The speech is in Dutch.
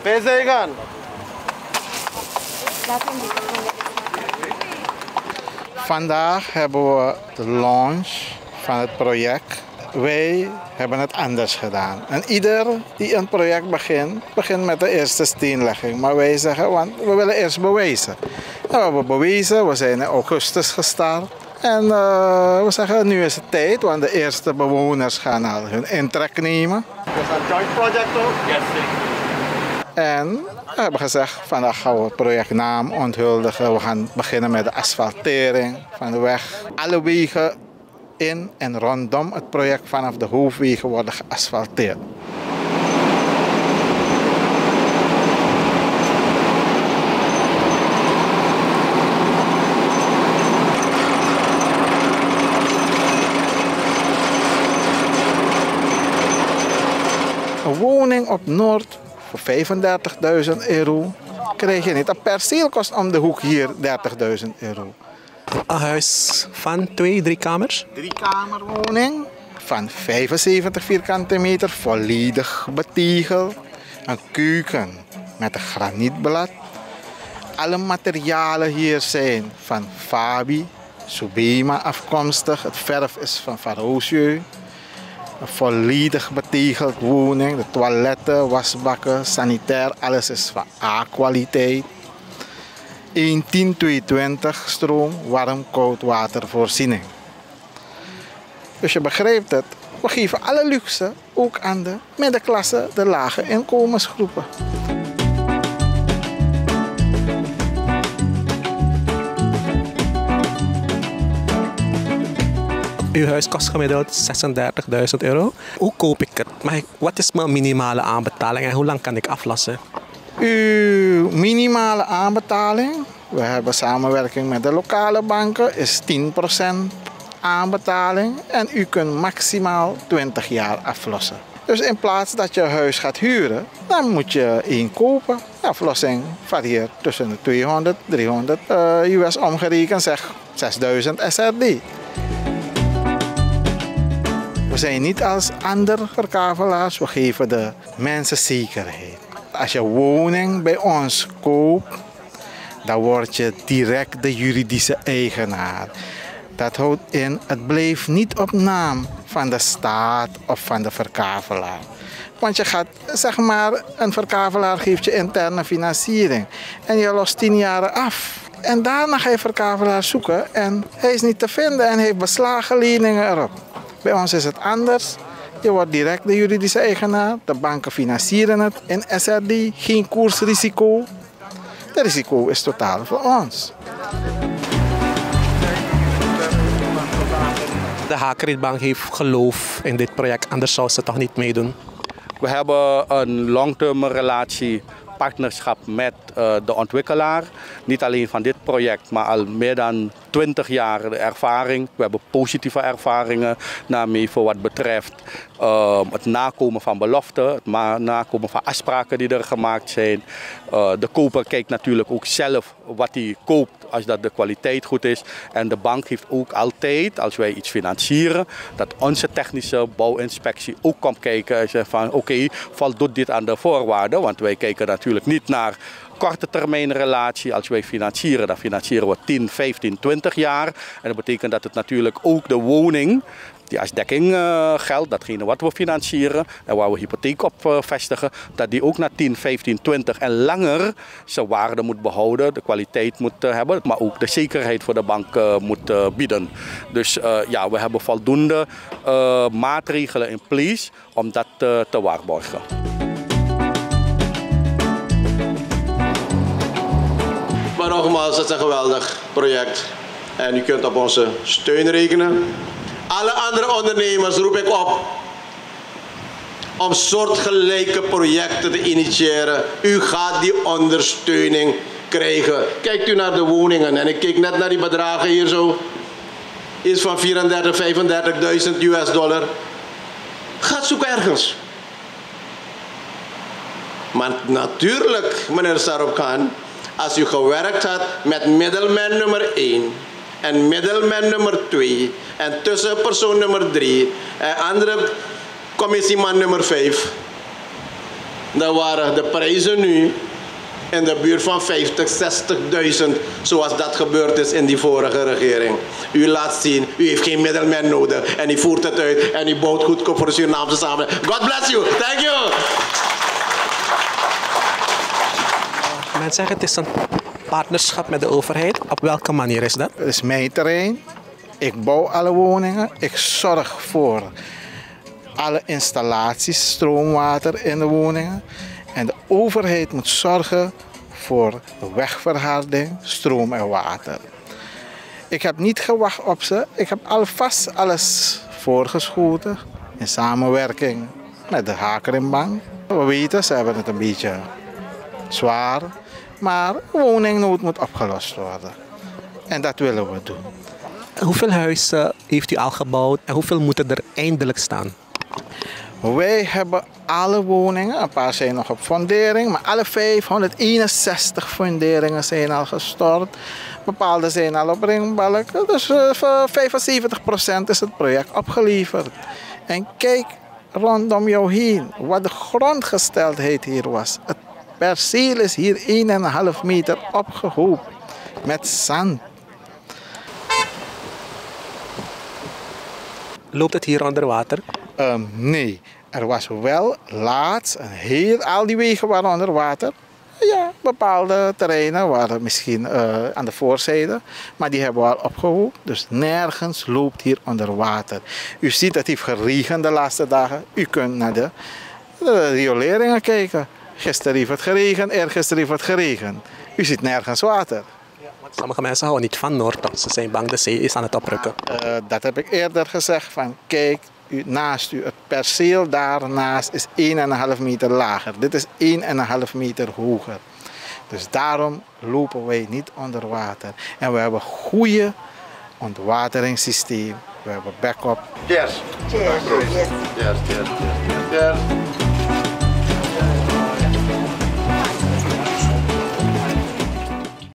Bezig. Vandaag hebben we de launch van het project. Wij hebben het anders gedaan. En ieder die een project begint met de eerste steenlegging. Maar wij zeggen, want we willen eerst bewijzen. En we hebben bewezen, we zijn in augustus gestart. En we zeggen, nu is het tijd, want de eerste bewoners gaan al hun intrek nemen. Is dat een joint project ook? Yes, zeker. En we hebben gezegd, vandaag gaan we het projectnaam onthuldigen. We gaan beginnen met de asfaltering van de weg. Alle wegen in en rondom het project vanaf de hoofdwegen worden geasfalteerd. Een woning op Noord voor €35.000 krijg je niet. Een perceel kost om de hoek hier €30.000. Een huis van 2, 3 kamers? 3-kamerwoning van 75 vierkante meter, volledig betegeld. Een keuken met een granietblad. Alle materialen hier zijn van Fabi, Subema afkomstig. Het verf is van Farosieu. Een volledig betegeld woning. De toiletten, wasbakken, sanitair, alles is van A-kwaliteit. 1-10-220 stroom, warm, koud watervoorziening. Dus je begrijpt het, we geven alle luxe ook aan de middenklasse, de lage inkomensgroepen. Uw huis kost gemiddeld €36.000. Hoe koop ik het? Wat is mijn minimale aanbetaling en hoe lang kan ik aflossen? Uw minimale aanbetaling, we hebben samenwerking met de lokale banken, is 10% aanbetaling. En u kunt maximaal 20 jaar aflossen. Dus in plaats dat je een huis gaat huren, dan moet je één kopen. De aflossing varieert tussen de 200, 300 US omgerekend, zeg 6.000 SRD. We zijn niet als andere verkavelaars, we geven de mensen zekerheid. Als je woning bij ons koopt, dan word je direct de juridische eigenaar. Dat houdt in, het blijft niet op naam van de staat of van de verkavelaar. Want je gaat, zeg maar, een verkavelaar geeft je interne financiering en je lost 10 jaar af. En daarna ga je verkavelaar zoeken en hij is niet te vinden en heeft beslagen leningen erop. Bij ons is het anders. Je wordt direct de juridische eigenaar. De banken financieren het in SRD. Geen koersrisico. Het risico is totaal voor ons. De Haakreetbank heeft geloof in dit project, anders zou ze toch niet meedoen? We hebben een long-term relatie, partnerschap met de ontwikkelaar. Niet alleen van dit project, maar al meer dan 20 jaar de ervaring. We hebben positieve ervaringen daarmee voor wat betreft het nakomen van beloften, het nakomen van afspraken die er gemaakt zijn. De koper kijkt natuurlijk ook zelf wat hij koopt als dat de kwaliteit goed is. En de bank heeft ook altijd, als wij iets financieren, dat onze technische bouwinspectie ook komt kijken en zegt van oké, voldoet dit aan de voorwaarden? Want wij kijken natuurlijk niet naar korte termijn relatie. Als wij financieren, dan financieren we 10, 15, 20 jaar. En dat betekent dat het natuurlijk ook de woning die als dekking geldt, datgene wat we financieren en waar we hypotheek op vestigen, dat die ook na 10, 15, 20 en langer zijn waarde moet behouden, de kwaliteit moet hebben, maar ook de zekerheid voor de bank moet bieden. Dus ja, we hebben voldoende maatregelen in place om dat te waarborgen. Maar nogmaals, het is een geweldig project en u kunt op onze steun rekenen. Alle andere ondernemers roep ik op om soortgelijke projecten te initiëren. U gaat die ondersteuning krijgen. Kijkt u naar de woningen en ik keek net naar die bedragen hier zo. Is van 34.000, 35.000 US$. Ga zoeken ergens. Maar natuurlijk, meneer Sarokhan, als u gewerkt had met middelman nummer 1 en middelman nummer 2 en tussenpersoon nummer 3 en andere commissieman nummer 5, dan waren de prijzen nu in de buurt van 50, 60.000, zoals dat gebeurd is in die vorige regering. U laat zien, u heeft geen middelman nodig en u voert het uit en u bouwt goedkoop voor de Surinaamse samenleving. God bless you, thank you! Men zegt het is een partnerschap met de overheid. Op welke manier is dat? Het is mijn terrein. Ik bouw alle woningen. Ik zorg voor alle installaties, stroomwater in de woningen. En de overheid moet zorgen voor de wegverharding, stroom en water. Ik heb niet gewacht op ze. Ik heb alvast alles voorgeschoten in samenwerking met de Hakerimbank. We weten, ze hebben het een beetje zwaar. Maar woningnood moet opgelost worden. En dat willen we doen. Hoeveel huizen heeft u al gebouwd en hoeveel moeten er eindelijk staan? Wij hebben alle woningen, een paar zijn nog op fundering, maar alle 561 funderingen zijn al gestort. Bepaalde zijn al op ringbalken, dus 75% is het project opgeleverd. En kijk rondom jou heen, wat de grondgesteldheid hier was. Het perceel is hier 1,5 meter opgehoopt met zand. Loopt het hier onder water? Nee, er was wel laatst al die wegen waren onder water. Ja, bepaalde terreinen waren misschien aan de voorzijde, maar die hebben we al opgehoopt. Dus nergens loopt hier onder water. U ziet het heeft geregend de laatste dagen. U kunt naar de rioleringen kijken. Gisteren heeft het geregend, eergisteren heeft het geregend. U ziet nergens water. Sommige mensen houden niet van Noord. Ze zijn bang de zee is aan het oprukken. Dat heb ik eerder gezegd. Van, kijk, naast u, het perceel daarnaast is 1,5 meter lager. Dit is 1,5 meter hoger. Dus daarom lopen wij niet onder water. En we hebben een goede ontwateringssysteem. We hebben backup. Cheers. Cheers. Cheers, cheers, cheers, cheers.